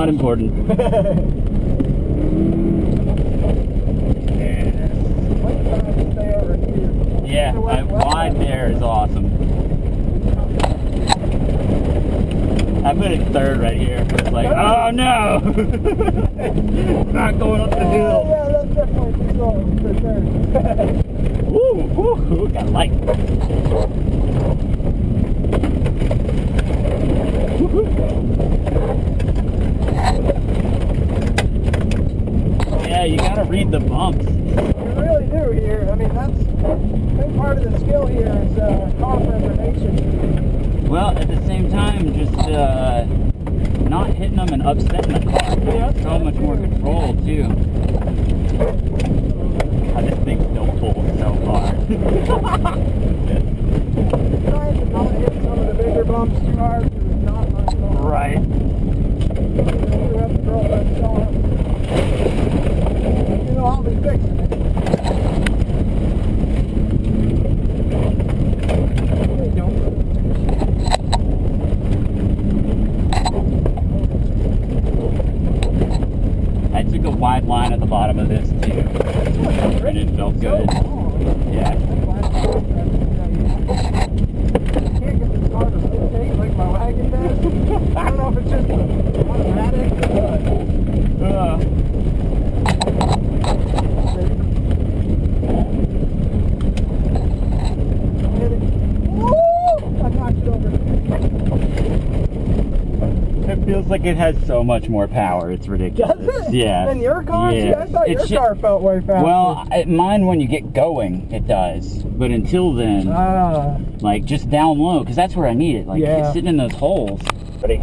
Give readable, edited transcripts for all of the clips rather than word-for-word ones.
not important. Yeah, wide there is awesome. I put it third right here. It's like, oh no! Not going up the hill. Yeah, that's definitely too slow for sure. Woo, got light. Yeah, you gotta read the bumps. You really do here. I mean, that's a big part of the skill here is car preservation. Well, at the same time, just not hitting them and upsetting the car. Yeah, so much more control, too. This thing still pulls so hard. Trying to not hit some of the bigger bumps too hard because there's not much going on. Right. You have to throw that shot. You know, I'll be fixing it. I took a wide line at the bottom of this too, and it felt good. Yeah. I can't get this car to rotate like my wagon does. I don't know if it's just automatic or what. I knocked it over. It feels like it has so much more power. It's ridiculous. Does it? Yeah. And your car? Yeah. See, I thought your car felt way faster. Well, mine when you get going, it does. But until then, like just down low, because that's where I need it. Like it's sitting in those holes. Ready?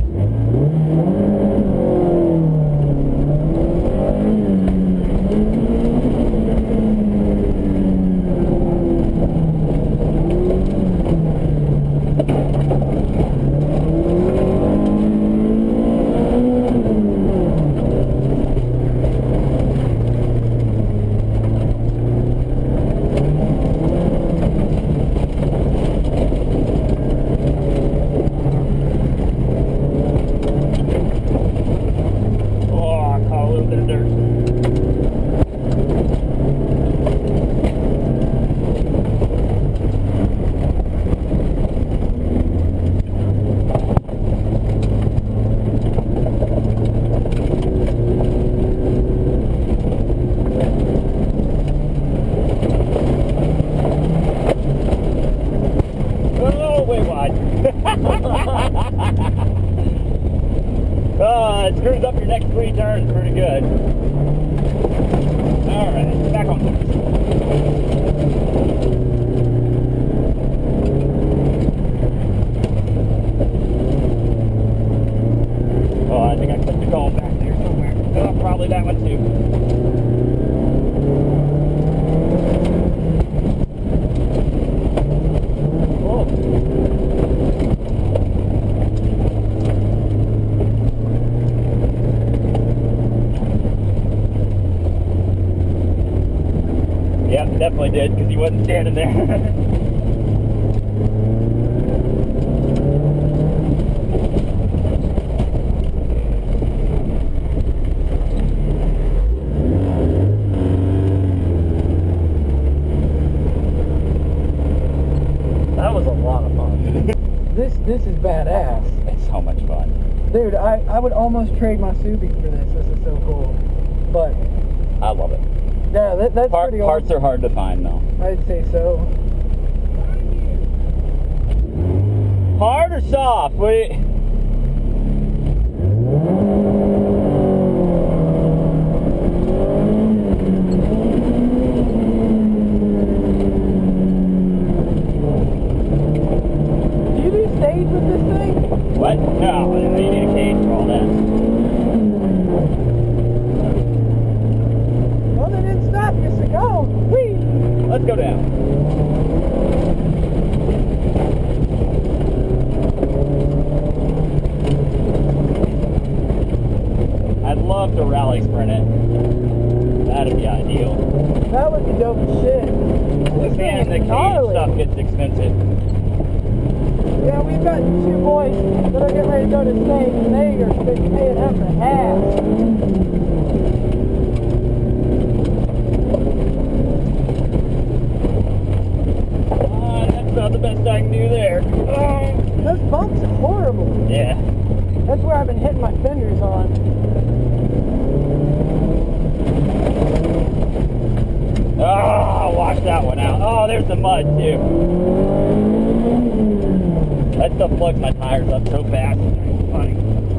It screws up your next 3 turns pretty good. Alright, back on course. Oh, I think I clipped the cone back there somewhere. Oh, probably that one too. Yep, definitely did, because he wasn't standing there. That was a lot of fun. This is badass. It's so much fun. Dude, I would almost trade my Civic for this. This is so cool. But I love it. yeah, that's pretty awesome. Parts are hard to find though. I'd say so. Hard or soft? Wait. Do you do stage with this thing? What? No, you need a cage for all that. Well, they didn't stop you, so go. Whee! Let's go down. I'd love to rally sprint it. That'd be ideal. That would be dope as shit. This Man, the thing is cage gnarly. stuff gets expensive. Yeah, we've got 2 boys that are getting ready to go to state, and they are paying up to half. That's about the best I can do there. Those bumps are horrible. Yeah. That's where I've been hitting my fenders on. Oh, wash that one out. Oh, there's the mud too. That stuff plugs my tires up so fast. It's funny.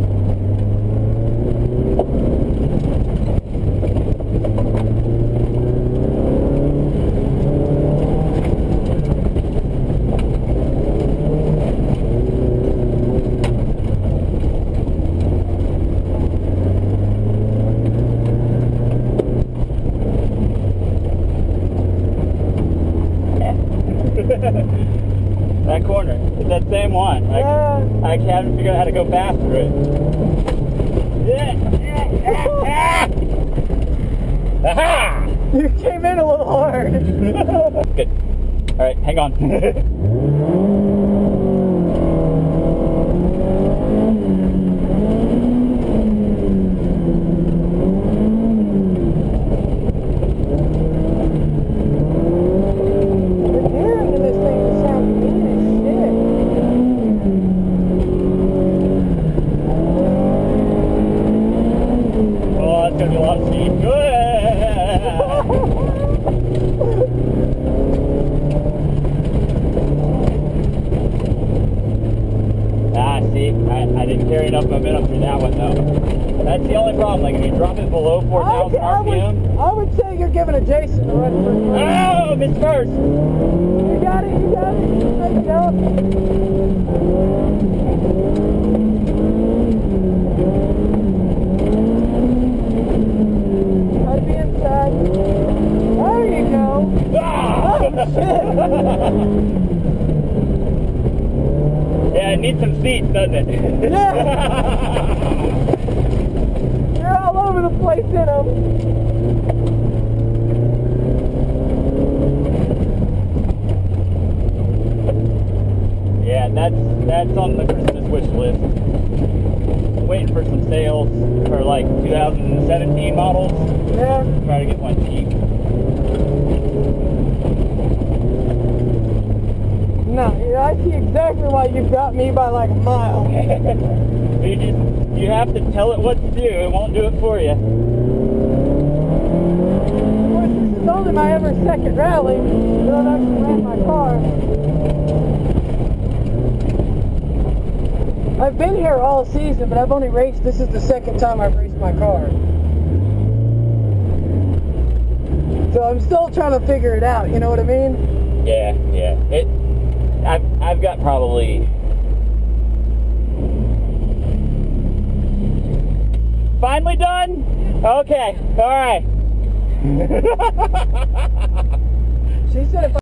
That corner, it's that same one. Yeah. I actually haven't figured out how to go past through it. Aha! You came in a little hard. Good. Alright, hang on. Gonna be a lot of speed. Good. See, I didn't carry enough momentum through that one though. That's the only problem. Like if you drop it below 4,000 RPM, I would say you're giving a Jason the run first. Oh, missed first. You got it. You got it. Make it up. I'd be inside. There you go. Ah! Oh, shit. Yeah, it needs some seats, doesn't it? Yeah. You're all over the place in them. Yeah, that's on the Christmas wish list. Waiting for some sales for like 2017 models. Yeah. Try to get one cheap. No, I see exactly why you've got me by like a mile. You have to tell it what to do. It won't do it for you. Of course, this is only my ever second rally that I've actually ran my car. I've been here all season, but I've only raced, this is the second time I've raced my car. So I'm still trying to figure it out, you know what I mean? Yeah. I've got probably finally done? Okay, alright. She said if